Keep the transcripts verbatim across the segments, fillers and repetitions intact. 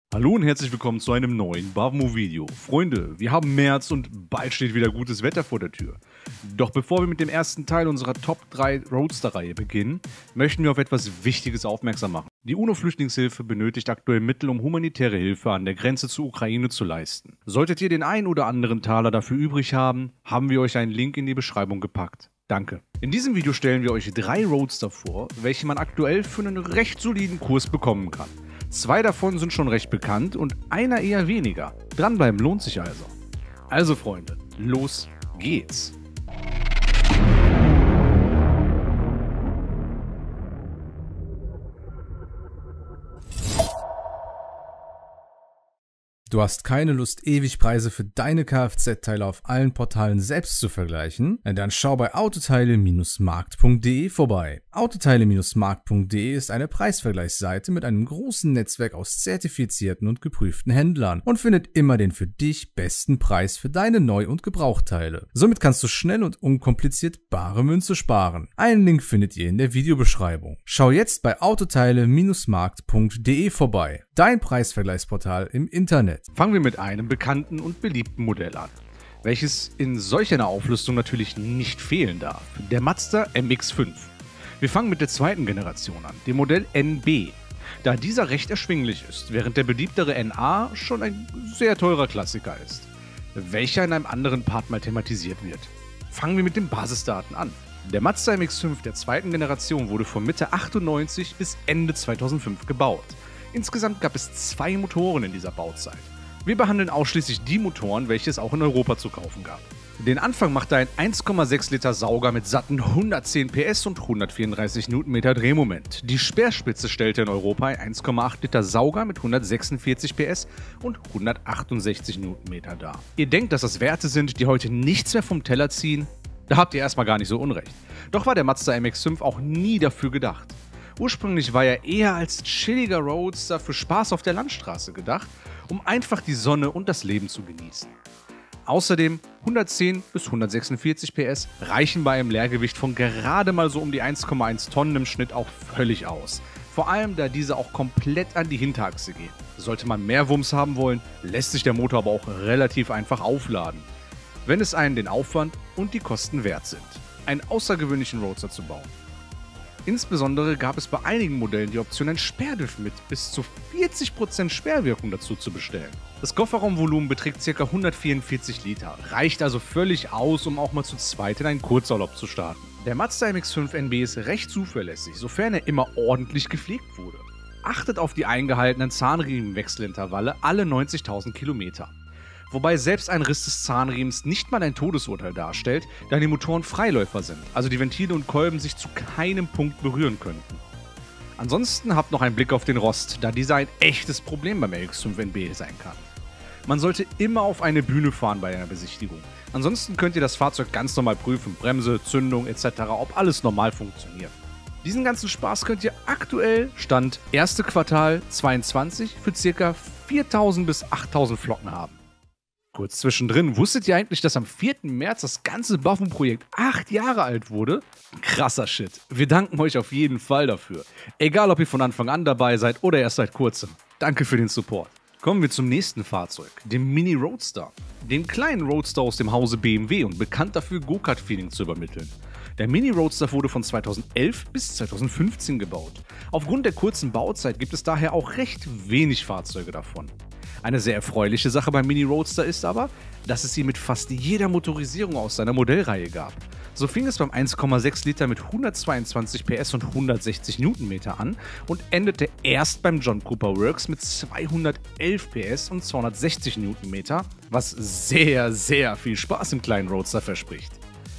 Hallo und herzlich willkommen zu einem neuen Bavmo-Video. Freunde, wir haben März und bald steht wieder gutes Wetter vor der Tür. Doch bevor wir mit dem ersten Teil unserer Top drei Roadster-Reihe beginnen, möchten wir auf etwas Wichtiges aufmerksam machen. Die UNO-Flüchtlingshilfe benötigt aktuell Mittel, um humanitäre Hilfe an der Grenze zur Ukraine zu leisten. Solltet ihr den ein oder anderen Taler dafür übrig haben, haben wir euch einen Link in die Beschreibung gepackt. Danke. In diesem Video stellen wir euch drei Roadster vor, welche man aktuell für einen recht soliden Kurs bekommen kann. Zwei davon sind schon recht bekannt und einer eher weniger. Dranbleiben lohnt sich also. Also Freunde, los geht's! Du hast keine Lust, ewig Preise für deine Kfz-Teile auf allen Portalen selbst zu vergleichen? Dann schau bei autoteile Markt punkt de vorbei. autoteile Markt punkt de ist eine Preisvergleichsseite mit einem großen Netzwerk aus zertifizierten und geprüften Händlern und findet immer den für dich besten Preis für deine Neu- und Gebrauchteile. Somit kannst du schnell und unkompliziert bare Münze sparen. Einen Link findet ihr in der Videobeschreibung. Schau jetzt bei autoteile Markt punkt de vorbei. Dein Preisvergleichsportal im Internet. Fangen wir mit einem bekannten und beliebten Modell an, welches in solch einer Auflistung natürlich nicht fehlen darf, der Mazda M X fünf. Wir fangen mit der zweiten Generation an, dem Modell N B, da dieser recht erschwinglich ist, während der beliebtere N A schon ein sehr teurer Klassiker ist, welcher in einem anderen Part mal thematisiert wird. Fangen wir mit den Basisdaten an. Der Mazda M X fünf der zweiten Generation wurde von Mitte achtundneunzig bis Ende zweitausendfünf gebaut. Insgesamt gab es zwei Motoren in dieser Bauzeit. Wir behandeln ausschließlich die Motoren, welche es auch in Europa zu kaufen gab. Den Anfang machte ein eins Komma sechs Liter Sauger mit satten hundertzehn P S und hundertvierunddreißig Newtonmeter Drehmoment. Die Speerspitze stellte in Europa ein eins Komma acht Liter Sauger mit hundertsechsundvierzig P S und hundertachtundsechzig Newtonmeter dar. Ihr denkt, dass das Werte sind, die heute nichts mehr vom Teller ziehen? Da habt ihr erstmal gar nicht so unrecht. Doch war der Mazda M X fünf auch nie dafür gedacht. Ursprünglich war er eher als chilliger Roadster für Spaß auf der Landstraße gedacht, um einfach die Sonne und das Leben zu genießen. Außerdem hundertzehn bis hundertsechsundvierzig P S reichen bei einem Leergewicht von gerade mal so um die eins Komma eins Tonnen im Schnitt auch völlig aus. Vor allem, da diese auch komplett an die Hinterachse gehen. Sollte man mehr Wumms haben wollen, lässt sich der Motor aber auch relativ einfach aufladen, wenn es einen den Aufwand und die Kosten wert sind, einen außergewöhnlichen Roadster zu bauen. Insbesondere gab es bei einigen Modellen die Option, ein Sperrdiff mit bis zu vierzig Prozent Sperrwirkung dazu zu bestellen. Das Kofferraumvolumen beträgt ca. hundertvierundvierzig Liter, reicht also völlig aus, um auch mal zu zweit in einen Kurzurlaub zu starten. Der Mazda M X fünf N B ist recht zuverlässig, sofern er immer ordentlich gepflegt wurde. Achtet auf die eingehaltenen Zahnriemenwechselintervalle alle neunzigtausend Kilometer. Wobei selbst ein Riss des Zahnriemens nicht mal ein Todesurteil darstellt, da die Motoren Freiläufer sind, also die Ventile und Kolben sich zu keinem Punkt berühren könnten. Ansonsten habt noch einen Blick auf den Rost, da dieser ein echtes Problem beim M X fünf N B sein kann. Man sollte immer auf eine Bühne fahren bei einer Besichtigung. Ansonsten könnt ihr das Fahrzeug ganz normal prüfen, Bremse, Zündung et cetera, ob alles normal funktioniert. Diesen ganzen Spaß könnt ihr aktuell, Stand erste Quartal zweiundzwanzig, für ca. viertausend bis achttausend Flocken haben. Kurz zwischendrin, wusstet ihr eigentlich, dass am vierten März das ganze Bavmo-Projekt acht Jahre alt wurde? Krasser Shit. Wir danken euch auf jeden Fall dafür. Egal, ob ihr von Anfang an dabei seid oder erst seit kurzem. Danke für den Support. Kommen wir zum nächsten Fahrzeug, dem Mini Roadster. Dem kleinen Roadster aus dem Hause B M W und bekannt dafür, Go-Kart-Feeling zu übermitteln. Der Mini Roadster wurde von zweitausendelf bis zweitausendfünfzehn gebaut. Aufgrund der kurzen Bauzeit gibt es daher auch recht wenig Fahrzeuge davon. Eine sehr erfreuliche Sache beim Mini Roadster ist aber, dass es sie mit fast jeder Motorisierung aus seiner Modellreihe gab. So fing es beim eins Komma sechs Liter mit hundertzweiundzwanzig P S und hundertsechzig Newtonmeter an und endete erst beim John Cooper Works mit zweihundertelf P S und zweihundertsechzig Newtonmeter, was sehr, sehr viel Spaß im kleinen Roadster verspricht.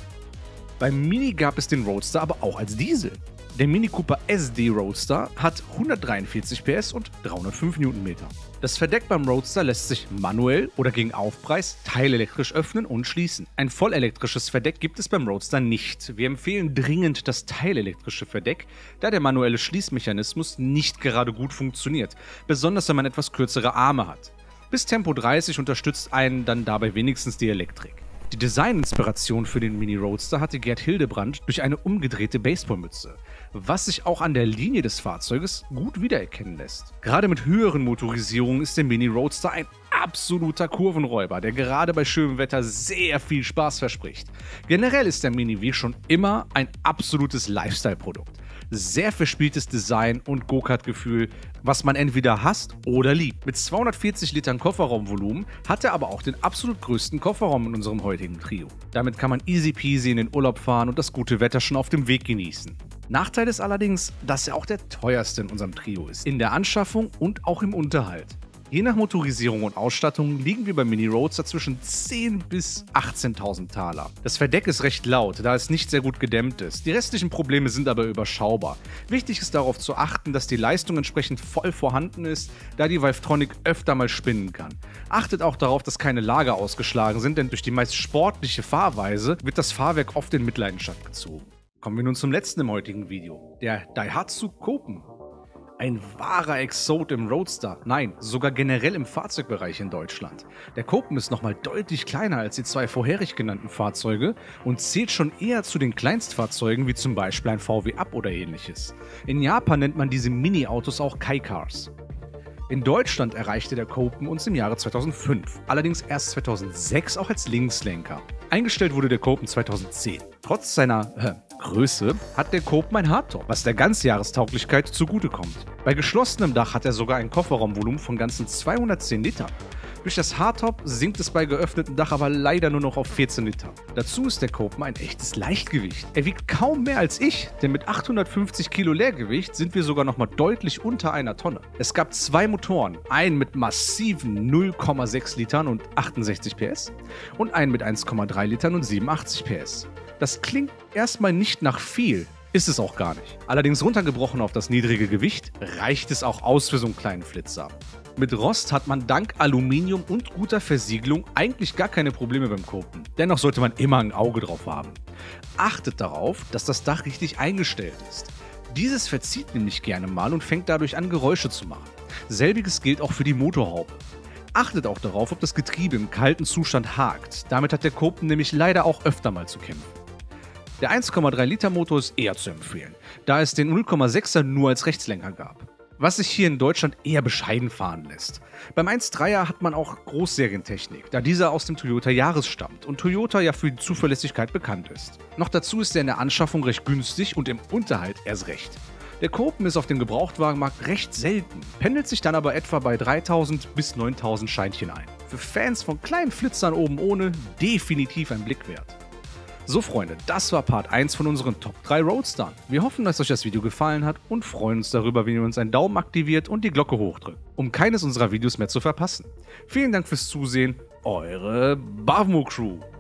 Beim Mini gab es den Roadster aber auch als Diesel. Der Mini Cooper S D Roadster hat hundertdreiundvierzig P S und dreihundertfünf Newtonmeter. Das Verdeck beim Roadster lässt sich manuell oder gegen Aufpreis teilelektrisch öffnen und schließen. Ein vollelektrisches Verdeck gibt es beim Roadster nicht. Wir empfehlen dringend das teilelektrische Verdeck, da der manuelle Schließmechanismus nicht gerade gut funktioniert, besonders wenn man etwas kürzere Arme hat. Bis Tempo dreißig unterstützt einen dann dabei wenigstens die Elektrik. Die Designinspiration für den Mini Roadster hatte Gerd Hildebrandt durch eine umgedrehte Baseballmütze. was sich auch an der Linie des Fahrzeuges gut wiedererkennen lässt. Gerade mit höheren Motorisierungen ist der Mini Roadster ein absoluter Kurvenräuber, der gerade bei schönem Wetter sehr viel Spaß verspricht. Generell ist der Mini wie schon immer ein absolutes Lifestyle-Produkt. Sehr verspieltes Design und Go-Kart-Gefühl, was man entweder hasst oder liebt. Mit zweihundertvierzig Litern Kofferraumvolumen hat er aber auch den absolut größten Kofferraum in unserem heutigen Trio. Damit kann man easy peasy in den Urlaub fahren und das gute Wetter schon auf dem Weg genießen. Nachteil ist allerdings, dass er auch der teuerste in unserem Trio ist. In der Anschaffung und auch im Unterhalt. Je nach Motorisierung und Ausstattung liegen wir beim Mini Roadster zwischen zehntausend bis achtzehntausend Taler. Das Verdeck ist recht laut, da es nicht sehr gut gedämmt ist. Die restlichen Probleme sind aber überschaubar. Wichtig ist darauf zu achten, dass die Leistung entsprechend voll vorhanden ist, da die Valvetronic öfter mal spinnen kann. Achtet auch darauf, dass keine Lager ausgeschlagen sind, denn durch die meist sportliche Fahrweise wird das Fahrwerk oft in Mitleidenschaft gezogen. Kommen wir nun zum letzten im heutigen Video, der Daihatsu Copen. Ein wahrer Exot im Roadster, nein, sogar generell im Fahrzeugbereich in Deutschland. Der Copen ist nochmal deutlich kleiner als die zwei vorherig genannten Fahrzeuge und zählt schon eher zu den Kleinstfahrzeugen wie zum Beispiel ein V W Up oder ähnliches. In Japan nennt man diese Mini-Autos auch Kai-Cars. In Deutschland erreichte der Copen uns im Jahre zweitausendfünf, allerdings erst zweitausendsechs auch als Linkslenker. Eingestellt wurde der Copen zweitausendzehn. Trotz seiner äh, Größe hat der Copen ein Hardtop, was der Ganzjahrestauglichkeit zugutekommt. Bei geschlossenem Dach hat er sogar ein Kofferraumvolumen von ganzen zweihundertzehn Litern. Durch das Hardtop sinkt es bei geöffnetem Dach aber leider nur noch auf vierzehn Liter. Dazu ist der Copen ein echtes Leichtgewicht. Er wiegt kaum mehr als ich, denn mit achthundertfünfzig Kilo Leergewicht sind wir sogar noch mal deutlich unter einer Tonne. Es gab zwei Motoren, einen mit massiven null Komma sechs Litern und achtundsechzig P S und einen mit eins Komma drei Litern und siebenundachtzig P S. Das klingt erstmal nicht nach viel, ist es auch gar nicht. Allerdings runtergebrochen auf das niedrige Gewicht reicht es auch aus für so einen kleinen Flitzer. Mit Rost hat man dank Aluminium und guter Versiegelung eigentlich gar keine Probleme beim Copen. Dennoch sollte man immer ein Auge drauf haben. Achtet darauf, dass das Dach richtig eingestellt ist. Dieses verzieht nämlich gerne mal und fängt dadurch an, Geräusche zu machen. Selbiges gilt auch für die Motorhaube. Achtet auch darauf, ob das Getriebe im kalten Zustand hakt. Damit hat der Copen nämlich leider auch öfter mal zu kämpfen. Der eins Komma drei Liter Motor ist eher zu empfehlen, da es den null Komma sechser nur als Rechtslenker gab, was sich hier in Deutschland eher bescheiden fahren lässt. Beim eins Komma dreier hat man auch Großserientechnik, da dieser aus dem Toyota Yaris stammt und Toyota ja für die Zuverlässigkeit bekannt ist. Noch dazu ist er in der Anschaffung recht günstig und im Unterhalt erst recht. Der Copen ist auf dem Gebrauchtwagenmarkt recht selten, pendelt sich dann aber etwa bei dreitausend bis neuntausend Scheinchen ein. Für Fans von kleinen Flitzern oben ohne definitiv ein Blick wert. So Freunde, das war Part eins von unseren Top drei Roadstern. Wir hoffen, dass euch das Video gefallen hat und freuen uns darüber, wenn ihr uns einen Daumen aktiviert und die Glocke hochdrückt, um keines unserer Videos mehr zu verpassen. Vielen Dank fürs Zusehen, eure Bavmo Crew.